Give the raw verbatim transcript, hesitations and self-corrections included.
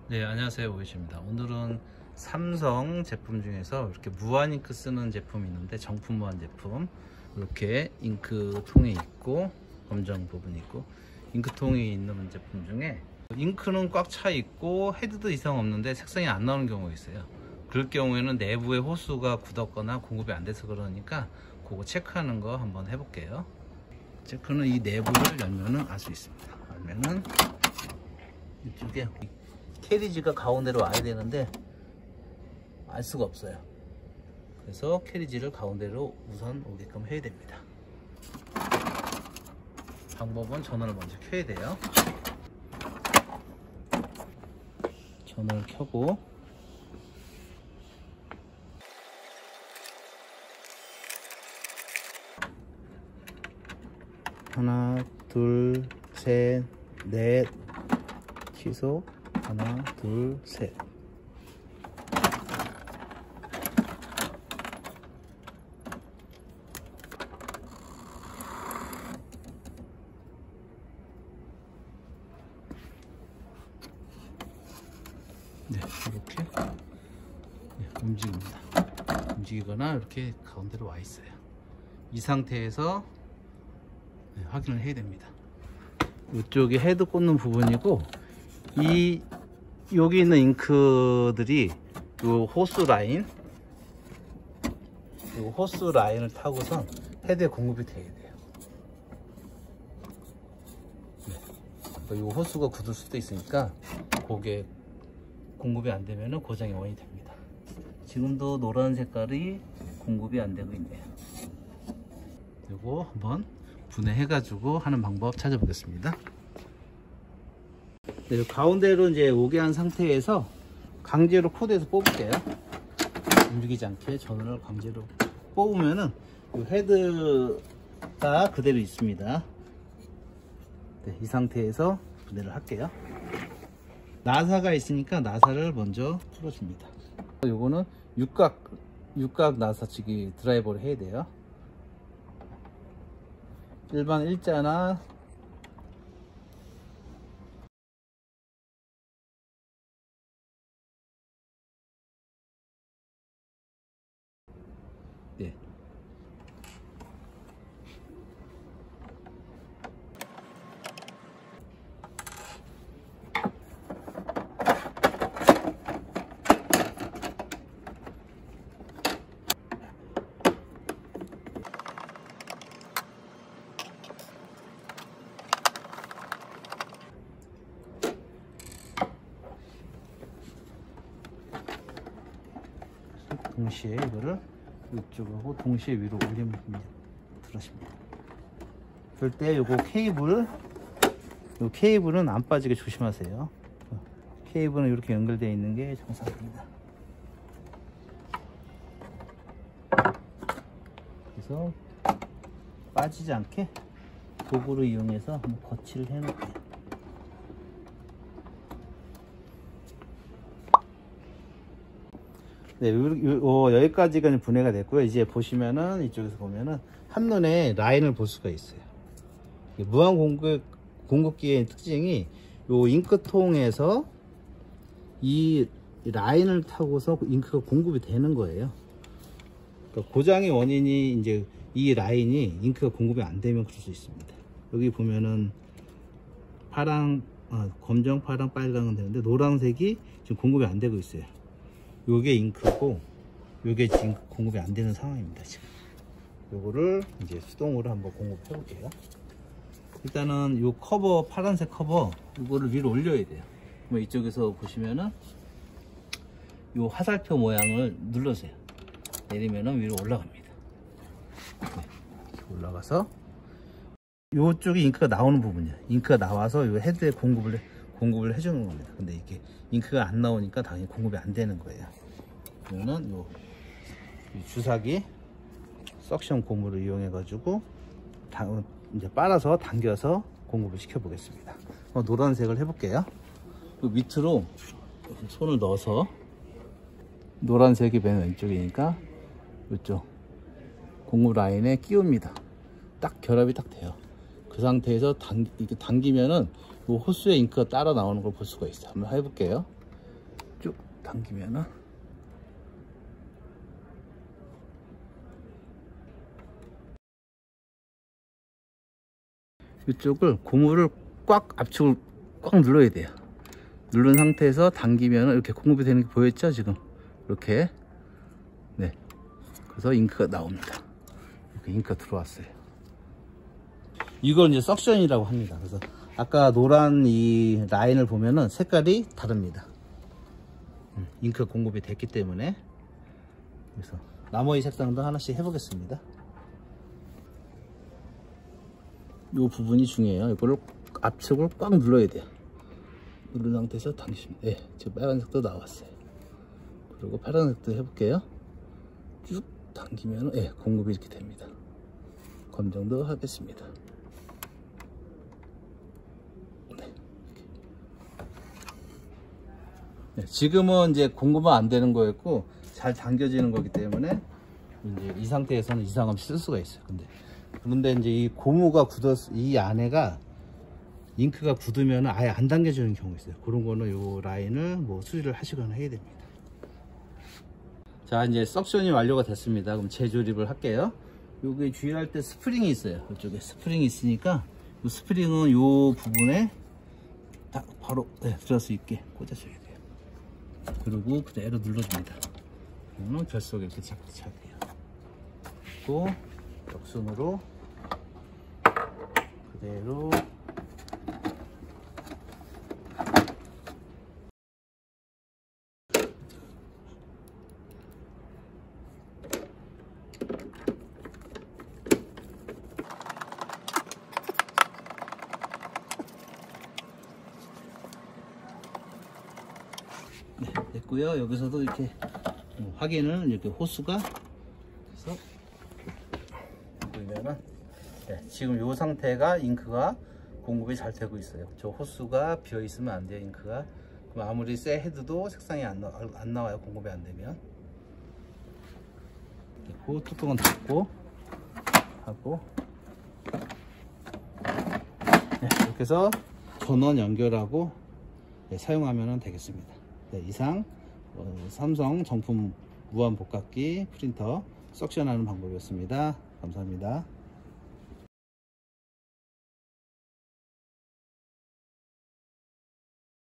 네, 안녕하세요, 오이시입니다. 오늘은 삼성 제품 중에서 이렇게 무한 잉크 쓰는 제품이 있는데, 정품 무한 제품 이렇게 잉크 통이 있고 검정 부분이 있고 잉크통이 있는 제품 중에 잉크는 꽉 차 있고 헤드도 이상 없는데 색상이 안 나오는 경우가 있어요. 그럴 경우에는 내부에 호스가 굳었거나 공급이 안 돼서 그러니까 그거 체크하는 거 한번 해볼게요. 체크는 이 내부를 열면은 알 수 있습니다. 열면은 이쪽에 캐리지가 가운데로 와야 되는데 알 수가 없어요. 그래서 캐리지를 가운데로 우선 오게끔 해야 됩니다. 방법은 전원을 먼저 켜야 돼요. 전원을 켜고 하나 둘 셋 넷 취소 하나 둘 셋. 네, 이렇게 네, 움직입니다. 움직이거나 이렇게 가운데로 와 있어요. 이 상태에서 네, 확인을 해야 됩니다. 이쪽이 헤드 꽂는 부분이고, 이 여기 있는 잉크들이 요 호스 라인, 요 호스 라인을 타고선 헤드에 공급이 돼야 돼요. 네. 요 호스가 굳을 수도 있으니까 그게 공급이 안 되면 고장의 원인이 됩니다. 지금도 노란 색깔이 공급이 안 되고 있네요. 요거 한번 분해해 가지고 하는 방법 찾아보겠습니다. 네, 가운데로 이제 오게 한 상태에서 강제로 코드에서 뽑을게요. 움직이지 않게 전원을 강제로 뽑으면은 이 헤드가 그대로 있습니다. 네, 이 상태에서 분해를 할게요. 나사가 있으니까 나사를 먼저 풀어줍니다. 요거는 육각 육각 나사치기 드라이버를 해야 돼요. 일반 일자나 네. 동시에 이거를 이쪽하고 동시에 위로 올리면 들어십니다. 그럴 때 요거 케이블, 요 케이블은 안 빠지게 조심하세요. 케이블은 이렇게 연결되어 있는 게 정상입니다. 그래서 빠지지 않게 도구를 이용해서 한번 거치를 해 놓을게요. 네, 요, 여기까지가 분해가 됐고요. 이제 보시면은 이쪽에서 보면은 한눈에 라인을 볼 수가 있어요. 무한 공급, 공급기의 특징이 요 잉크통에서 이 라인을 타고서 잉크가 공급이 되는 거예요. 그러니까 고장의 원인이 이제 이 라인이 잉크가 공급이 안 되면 그럴 수 있습니다. 여기 보면은 파랑, 아, 검정, 파랑, 빨강은 되는데 노란색이 지금 공급이 안 되고 있어요. 요게 잉크고 요게 지금 공급이 안 되는 상황입니다. 지금 요거를 이제 수동으로 한번 공급해 볼게요. 일단은 요 커버, 파란색 커버 요거를 위로 올려야 돼요. 그럼 이쪽에서 보시면은 요 화살표 모양을 눌러주세요. 내리면은 위로 올라갑니다. 네, 이렇게 올라가서 요쪽이 잉크가 나오는 부분이에요. 잉크가 나와서 요 헤드에 공급을 공급을 해주는 겁니다. 근데 이게 잉크가 안 나오니까 당연히 공급이 안 되는 거예요. 그러면은 요 주사기 석션 고무를 이용해 가지고 이제 빨아서 당겨서 공급을 시켜 보겠습니다. 노란색을 해볼게요. 밑으로 손을 넣어서, 노란색이 맨 왼쪽이니까 이쪽 공급 라인에 끼웁니다. 딱 결합이 딱 돼요. 그 상태에서 당, 이렇게 당기면은 이 호스의 잉크가 따라 나오는 걸 볼 수가 있어요. 한번 해볼게요. 당기면은 이쪽을 고무를 꽉 압축을 꽉 눌러야 돼요. 누른 상태에서 당기면 이렇게 공급이 되는 게 보였죠? 지금 이렇게. 네, 그래서 잉크가 나옵니다. 이렇게 잉크가 들어왔어요. 이걸 이제 석션이라고 합니다. 그래서 아까 노란 이 라인을 보면은 색깔이 다릅니다. 잉크가 공급이 됐기 때문에. 그래서 나머지 색상도 하나씩 해보겠습니다. 이 부분이 중요해요. 이거를 압축을 꽉 눌러야 돼요. 누른 상태에서 당기시면, 네, 지금 빨간색도 나왔어요. 그리고 파란색도 해볼게요. 쭉 당기면, 네, 공급이 이렇게 됩니다. 검정도 하겠습니다. 네, 네, 지금은 이제 공급은 안 되는 거였고 잘 당겨지는 거기 때문에 이제 이 상태에서는 이상 없이 쓸 수가 있어요. 근데 그런데 이제 이 고무가 굳어서 이 안에가 잉크가 굳으면 아예 안 당겨지는 경우가 있어요. 그런 거는 요 라인을 뭐 수리를 하시거나 해야 됩니다. 자, 이제 석션이 완료가 됐습니다. 그럼 재조립을 할게요. 여기 주의할 때 스프링이 있어요. 이쪽에 스프링이 있으니까 이 스프링은 요 부분에 딱 바로, 네, 들어갈 수 있게 꽂아줘야 돼요. 그리고 그대로 눌러줍니다. 그러면 결속에 이렇게 잡고 차야 돼요. 그리고 역순으로 그대로 네, 됐고요. 여기서도 이렇게 확인을, 이렇게 호수가 그래서 보면은, 네, 지금 이 상태가 잉크가 공급이 잘 되고 있어요. 저 호수가 비어 있으면 안 돼요. 잉크가. 그럼 아무리 새 헤드도 색상이 안, 나, 안 나와요. 공급이 안 되면. 됐고, 뚜껑은 닫고 하고, 네, 이렇게 해서 전원 연결하고, 네, 사용하면 되겠습니다. 네, 이상 어, 삼성 정품 무한 복합기 프린터 석션하는 방법이었습니다. 감사합니다.